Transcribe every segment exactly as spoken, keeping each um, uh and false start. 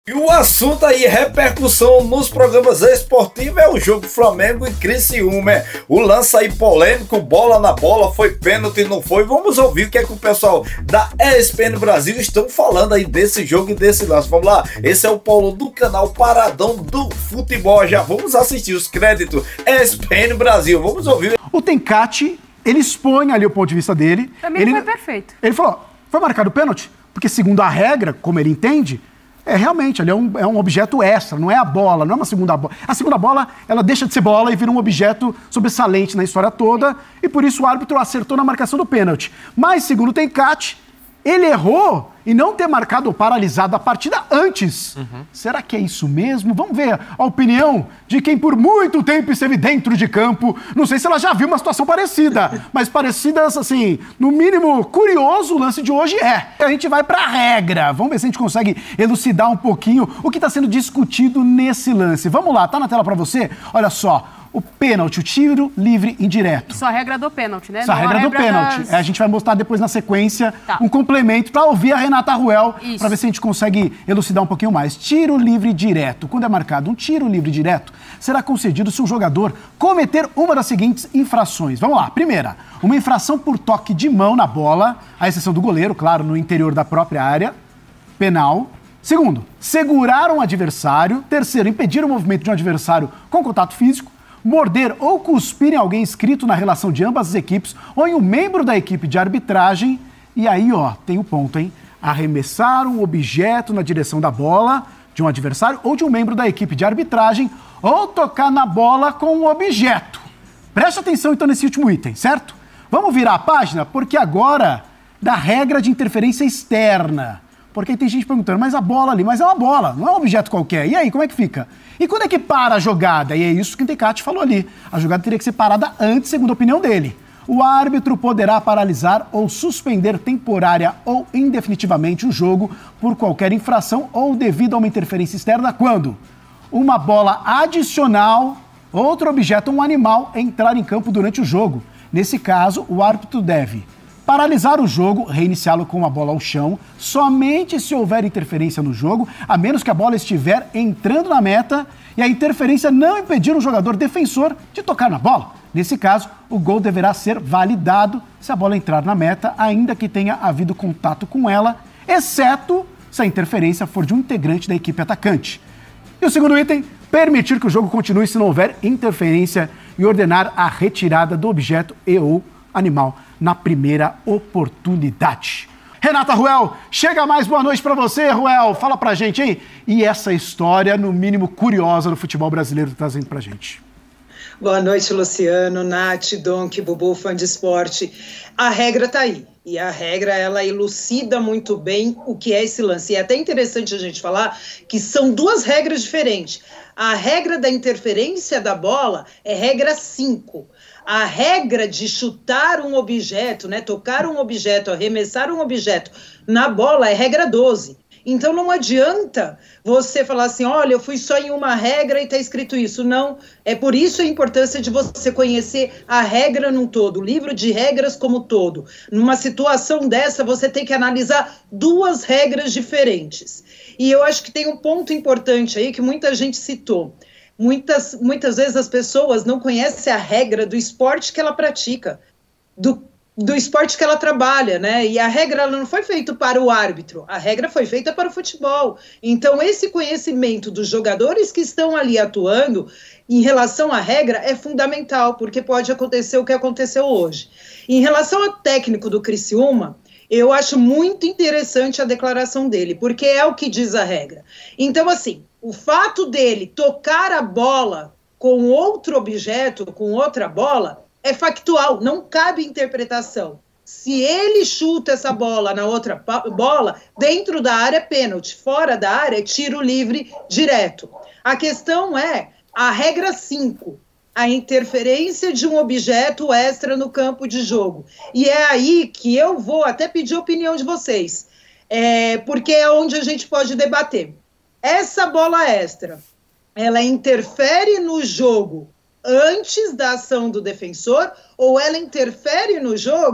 E o assunto aí, repercussão nos programas esportivos, é o jogo Flamengo e Criciúma. O lance aí polêmico, bola na bola, foi pênalti, não foi? Vamos ouvir o que é que o pessoal da E S P N Brasil estão falando aí desse jogo e desse lance. Vamos lá, esse é o Paulo do canal Paradão do Futebol. Já vamos assistir os créditos E S P N Brasil, vamos ouvir. O Tencati, ele expõe ali o ponto de vista dele. Pra mim ele foi perfeito. Ele falou, foi marcado o pênalti? Porque segundo a regra, como ele entende, é realmente, ele é um, é um objeto extra, não é a bola, não é uma segunda bola. A segunda bola, ela deixa de ser bola e vira um objeto sobressalente na história toda, e por isso o árbitro acertou na marcação do pênalti. Mas, segundo o Tencati, ele errou em não ter marcado ou paralisado a partida antes. Uhum. Será que é isso mesmo? Vamos ver a opinião de quem por muito tempo esteve dentro de campo. Não sei se ela já viu uma situação parecida, mas parecidas, assim, no mínimo curioso, o lance de hoje é. A gente vai para a regra. Vamos ver se a gente consegue elucidar um pouquinho o que está sendo discutido nesse lance. Vamos lá, tá na tela para você? Olha só. O pênalti, o tiro livre indireto. Isso é a regra do pênalti, né? Isso é a regra, regra do pênalti. Das... É, a gente vai mostrar depois na sequência tá. um complemento para ouvir a Renata Ruel, para ver se a gente consegue elucidar um pouquinho mais. Tiro livre direto. Quando é marcado um tiro livre direto, será concedido se o jogador cometer uma das seguintes infrações. Vamos lá. Primeira, uma infração por toque de mão na bola, à exceção do goleiro, claro, no interior da própria área, penal. Segundo, segurar um adversário. Terceiro, impedir o movimento de um adversário com contato físico. Morder ou cuspir em alguém inscrito na relação de ambas as equipes ou em um membro da equipe de arbitragem. E aí, ó, tem o ponto, hein? Arremessar um objeto na direção da bola de um adversário ou de um membro da equipe de arbitragem ou tocar na bola com um objeto. Preste atenção, então, nesse último item, certo? Vamos virar a página, porque agora, da regra de interferência externa. Porque tem gente perguntando, mas a bola ali, mas é uma bola, não é um objeto qualquer. E aí, como é que fica? E quando é que para a jogada? E é isso que o Tencati falou ali. A jogada teria que ser parada antes, segundo a opinião dele. O árbitro poderá paralisar ou suspender temporária ou indefinitivamente o jogo por qualquer infração ou devido a uma interferência externa quando uma bola adicional, outro objeto ou um animal entrar em campo durante o jogo. Nesse caso, o árbitro deve paralisar o jogo, reiniciá-lo com a bola ao chão, somente se houver interferência no jogo, a menos que a bola estiver entrando na meta e a interferência não impedir o jogador defensor de tocar na bola. Nesse caso, o gol deverá ser validado se a bola entrar na meta, ainda que tenha havido contato com ela, exceto se a interferência for de um integrante da equipe atacante. E o segundo item, permitir que o jogo continue se não houver interferência e ordenar a retirada do objeto e ou animal na primeira oportunidade. Renata Ruel, chega mais, boa noite pra você, Ruel. Fala pra gente, hein? E essa história, no mínimo curiosa, do futebol brasileiro, trazendo pra gente. Boa noite, Luciano, Nath, Donk, Bubu, fã de esporte. A regra tá aí. E a regra, ela elucida muito bem o que é esse lance. E é até interessante a gente falar que são duas regras diferentes. A regra da interferência da bola é regra cinco. A regra de chutar um objeto, né, tocar um objeto, arremessar um objeto na bola é regra doze. Então não adianta você falar assim, olha, eu fui só em uma regra e está escrito isso. Não, é por isso a importância de você conhecer a regra num todo, o livro de regras como todo. Numa situação dessa, você tem que analisar duas regras diferentes. E eu acho que tem um ponto importante aí que muita gente citou. Muitas, muitas vezes as pessoas não conhecem a regra do esporte que ela pratica, do, do esporte que ela trabalha, né? E a regra ela não foi feita para o árbitro, a regra foi feita para o futebol. Então, esse conhecimento dos jogadores que estão ali atuando em relação à regra é fundamental, porque pode acontecer o que aconteceu hoje. Em relação ao técnico do Criciúma, eu acho muito interessante a declaração dele, porque é o que diz a regra. Então, assim, o fato dele tocar a bola com outro objeto, com outra bola, é factual, não cabe interpretação. Se ele chuta essa bola na outra bola, dentro da área é pênalti, fora da área é tiro livre direto. A questão é a regra cinco, a interferência de um objeto extra no campo de jogo. E é aí que eu vou até pedir a opinião de vocês, é, porque é onde a gente pode debater. Essa bola extra, ela interfere no jogo antes da ação do defensor ou ela interfere no jogo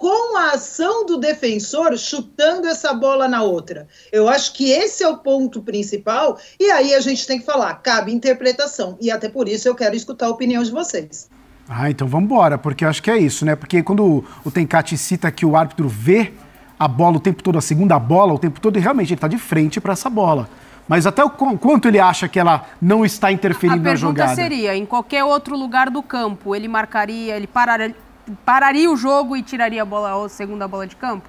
com a ação do defensor chutando essa bola na outra. Eu acho que esse é o ponto principal, e aí a gente tem que falar, cabe interpretação, e até por isso eu quero escutar a opinião de vocês. Ah, então vamos embora, porque eu acho que é isso, né? Porque quando o Tencati cita que o árbitro vê a bola o tempo todo, a segunda bola o tempo todo, e realmente ele está de frente para essa bola. Mas até o quanto ele acha que ela não está interferindo na jogada? A pergunta seria, em qualquer outro lugar do campo, ele marcaria, ele pararia, pararia o jogo e tiraria a bola, a segunda bola de campo?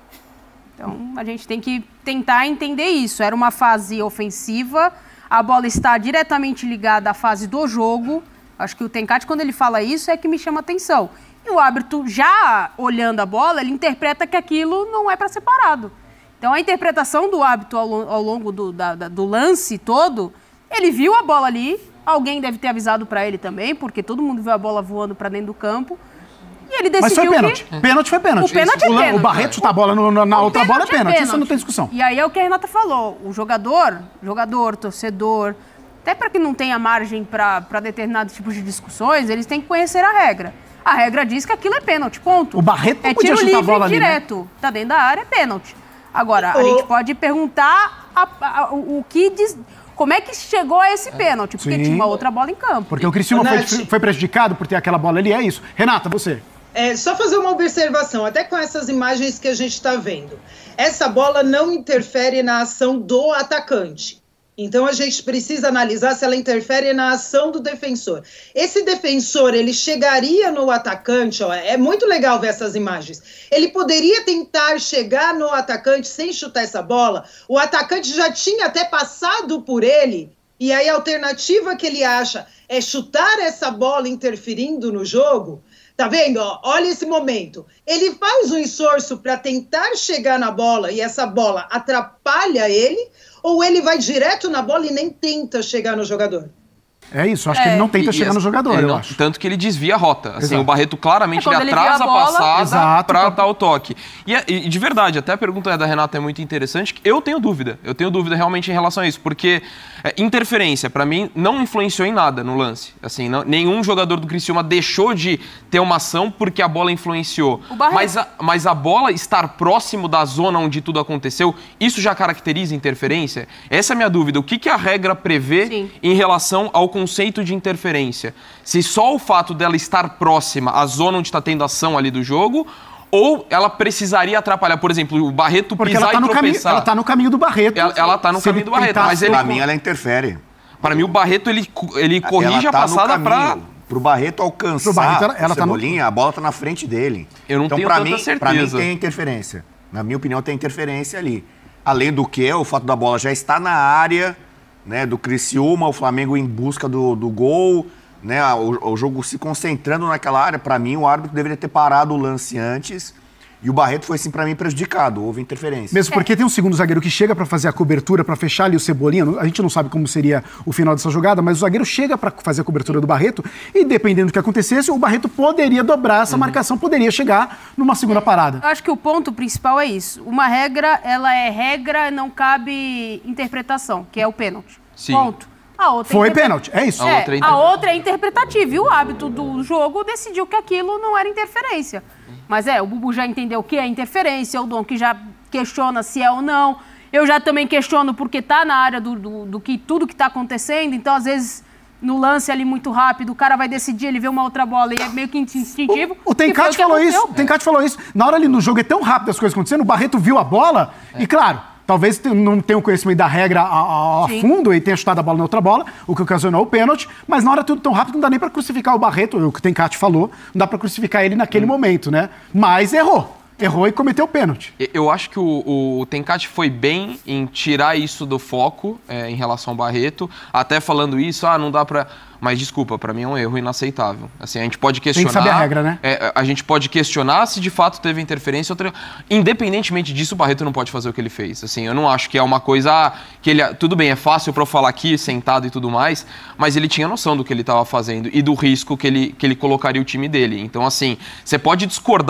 Então, a gente tem que tentar entender isso. Era uma fase ofensiva, a bola está diretamente ligada à fase do jogo. Acho que o Tencati, quando ele fala isso, é que me chama atenção. E o árbitro, já olhando a bola, ele interpreta que aquilo não é para ser parado. Então, a interpretação do árbitro ao, ao longo do, da, do lance todo, ele viu a bola ali, alguém deve ter avisado para ele também, porque todo mundo viu a bola voando para dentro do campo, e ele decidiu. Mas foi pênalti. Que... Pênalti foi pênalti. O pênalti é o, pênalti. O Barreto chutar a bola no, no, na o outra bola é pênalti. é pênalti, isso não tem discussão. E aí é o que a Renata falou, o jogador, jogador, torcedor, até para que não tenha margem para determinados tipos de discussões, eles têm que conhecer a regra. A regra diz que aquilo é pênalti, ponto. O Barreto não é podia tiro chutar livre a bola ali, direto. Né? Tá dentro da área, é pênalti. Agora, a o... gente pode perguntar a, a, a, o que diz, como é que chegou a esse pênalti, porque Sim. tinha uma outra bola em campo. Porque o Criciúma foi, foi prejudicado por ter aquela bola ali, é isso. Renata, você. É, só fazer uma observação, até com essas imagens que a gente está vendo. Essa bola não interfere na ação do atacante. Então, a gente precisa analisar se ela interfere na ação do defensor. Esse defensor, ele chegaria no atacante, ó, é muito legal ver essas imagens. Ele poderia tentar chegar no atacante sem chutar essa bola. O atacante já tinha até passado por ele. E aí, a alternativa que ele acha é chutar essa bola interferindo no jogo. Tá vendo? Ó, olha esse momento. Ele faz um esforço para tentar chegar na bola e essa bola atrapalha ele, ou ele vai direto na bola e nem tenta chegar no jogador? É isso, acho é. que ele não tenta e, chegar e no jogador, eu não, acho. Tanto que ele desvia a rota. Assim, o Barreto claramente é ele atrasa a, bola, a passada para dar o toque. E, e de verdade, até a pergunta da Renata é muito interessante. Eu tenho dúvida. Eu tenho dúvida realmente em relação a isso. Porque é, interferência, para mim, não influenciou em nada no lance. Assim, não, nenhum jogador do Criciúma deixou de ter uma ação porque a bola influenciou. Mas a, mas a bola estar próximo da zona onde tudo aconteceu, isso já caracteriza interferência? Essa é a minha dúvida. O que, que a regra prevê Sim. em relação ao conceito de interferência? Se só o fato dela estar próxima à zona onde está tendo ação ali do jogo, ou ela precisaria atrapalhar, por exemplo, o Barreto Porque pisar ela tá e no tropeçar. Caminho, ela está no caminho do Barreto. Ela, ela tá no caminho do Barreto. Mas ele, pra mim, ela interfere. Para mim, o Barreto, ele, ele corrige ela tá a passada para... Pro Barreto alcançar Barreto, ela, ela a Cebolinha, tá no... a bola tá na frente dele. Eu não então, tenho pra tanta mim, certeza. Pra mim tem interferência. Na minha opinião, tem interferência ali. Além do que, o fato da bola já estar na área, né, do Criciúma, o Flamengo em busca do, do gol, né, o, o jogo se concentrando naquela área. Para mim, o árbitro deveria ter parado o lance antes. E o Barreto foi, sim, para mim, prejudicado. Houve interferência. Mesmo porque é. tem um segundo zagueiro que chega para fazer a cobertura, para fechar ali o Cebolinha. A gente não sabe como seria o final dessa jogada, mas o zagueiro chega para fazer a cobertura do Barreto e, dependendo do que acontecesse, o Barreto poderia dobrar essa uhum. marcação, poderia chegar numa segunda parada. Eu acho que o ponto principal é isso. Uma regra, ela é regra, não cabe interpretação, que é o pênalti. Sim. Ponto. A outra Foi interpre... pênalti, é isso. É, a, outra é a outra é interpretativa. E o hábito do jogo decidiu que aquilo não era interferência. Mas é, o Bubu já entendeu que é interferência, o Dom que já questiona se é ou não. Eu já também questiono porque tá na área do, do, do que tudo que tá acontecendo. Então, às vezes, no lance ali muito rápido, o cara vai decidir, ele vê uma outra bola e é meio que instintivo. O, o Tencati falou isso, o Tencati falou isso. Na hora ali no jogo é tão rápido as coisas acontecendo, o Barreto viu a bola é. e, claro... Talvez não tenha o conhecimento da regra a, a fundo e tenha chutado a bola na outra bola, o que ocasionou o pênalti, mas na hora tudo tão rápido não dá nem para crucificar o Barreto, o que o Tencati falou, não dá para crucificar ele naquele hum. momento, né? Mas errou. Errou e cometeu o pênalti. Eu acho que o, o Tencati foi bem em tirar isso do foco é, em relação ao Barreto, até falando isso, ah, não dá pra... Mas, desculpa, pra mim é um erro inaceitável. Assim, a gente pode questionar... Tem que saber a regra, né? É, a gente pode questionar se de fato teve interferência. Outra... Independentemente disso, o Barreto não pode fazer o que ele fez. Assim, eu não acho que é uma coisa... Ah, que ele... Tudo bem, é fácil pra eu falar aqui, sentado e tudo mais, mas ele tinha noção do que ele estava fazendo e do risco que ele, que ele colocaria o time dele. Então, assim, você pode discordar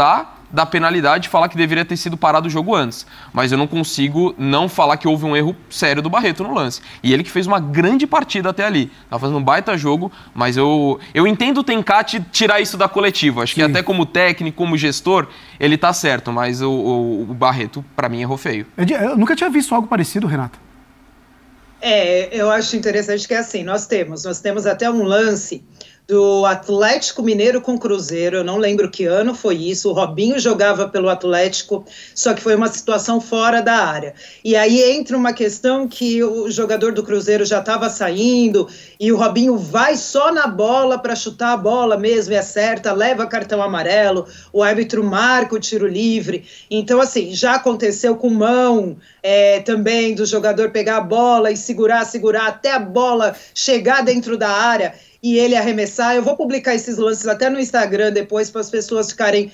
da penalidade e falar que deveria ter sido parado o jogo antes. Mas eu não consigo não falar que houve um erro sério do Barreto no lance. E ele que fez uma grande partida até ali. Tá fazendo um baita jogo, mas eu, eu entendo o Tencati tirar isso da coletiva. Acho Sim. que até como técnico, como gestor, ele tá certo, mas o, o, o Barreto, para mim, errou feio. Eu nunca tinha visto algo parecido, Renata. É, eu acho interessante que é assim, nós temos, nós temos até um lance do Atlético Mineiro com Cruzeiro, eu não lembro que ano foi isso, o Robinho jogava pelo Atlético, só que foi uma situação fora da área. E aí entra uma questão que o jogador do Cruzeiro já estava saindo e o Robinho vai só na bola para chutar a bola mesmo, e acerta, leva cartão amarelo, o árbitro marca o tiro livre. Então, assim, já aconteceu com mão é, também do jogador pegar a bola e segurar, segurar até a bola chegar dentro da área e ele arremessar. Eu vou publicar esses lances até no Instagram depois para as pessoas ficarem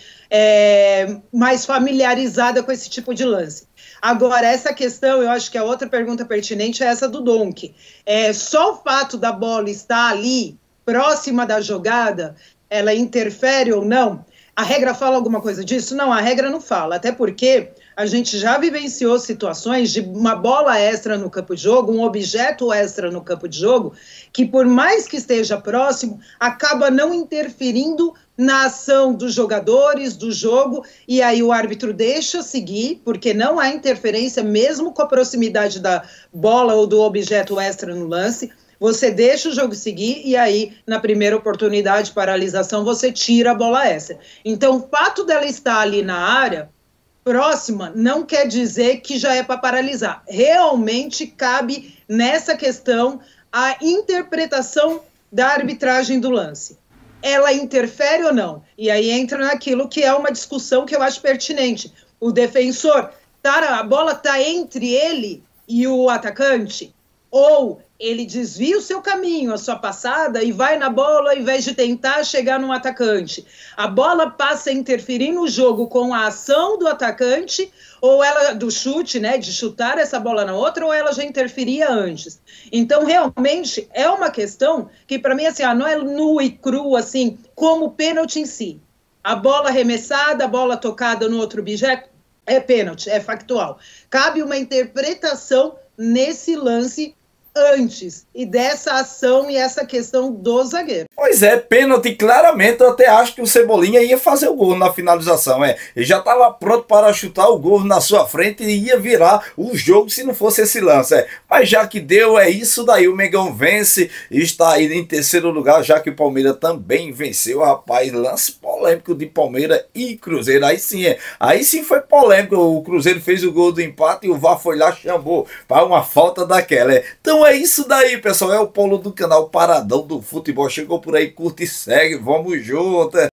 é, mais familiarizadas com esse tipo de lance. Agora, essa questão, eu acho que a outra pergunta pertinente é essa do Donk. É, só o fato da bola estar ali, próxima da jogada, ela interfere ou não? A regra fala alguma coisa disso? Não, a regra não fala, até porque a gente já vivenciou situações de uma bola extra no campo de jogo, um objeto extra no campo de jogo, que por mais que esteja próximo, acaba não interferindo na ação dos jogadores, do jogo, e aí o árbitro deixa seguir, porque não há interferência mesmo com a proximidade da bola ou do objeto extra no lance. Você deixa o jogo seguir e aí, na primeira oportunidade de paralisação, você tira a bola extra. Então, o fato dela estar ali na área próxima não quer dizer que já é para paralisar. Realmente cabe nessa questão a interpretação da arbitragem do lance. Ela interfere ou não? E aí entra naquilo que é uma discussão que eu acho pertinente. O defensor, tá, a bola está entre ele e o atacante, ou ele desvia o seu caminho, a sua passada, e vai na bola ao invés de tentar chegar no atacante. A bola passa a interferir no jogo com a ação do atacante, ou ela, do chute, né, de chutar essa bola na outra, ou ela já interferia antes. Então, realmente, é uma questão que, para mim, assim, ah, não é nu e cru, assim, como o pênalti em si. A bola arremessada, a bola tocada no outro objeto, é pênalti, é factual. Cabe uma interpretação nesse lance antes, e dessa ação e essa questão do zagueiro. Pois é, pênalti, claramente. Eu até acho que o Cebolinha ia fazer o gol na finalização, é. Ele já estava pronto para chutar o gol na sua frente e ia virar o jogo se não fosse esse lance, é. Mas já que deu, é isso daí. O Mengão vence e está aí em terceiro lugar, já que o Palmeiras também venceu, rapaz. Lance polêmico de Palmeiras e Cruzeiro. Aí sim, é. Aí sim foi polêmico. O Cruzeiro fez o gol do empate e o V A R foi lá, chamou para uma falta daquela, é. Então é isso daí, pessoal. É o Paulo do canal Paradão do Futebol. Chegou por aí, curte e segue. Vamos junto.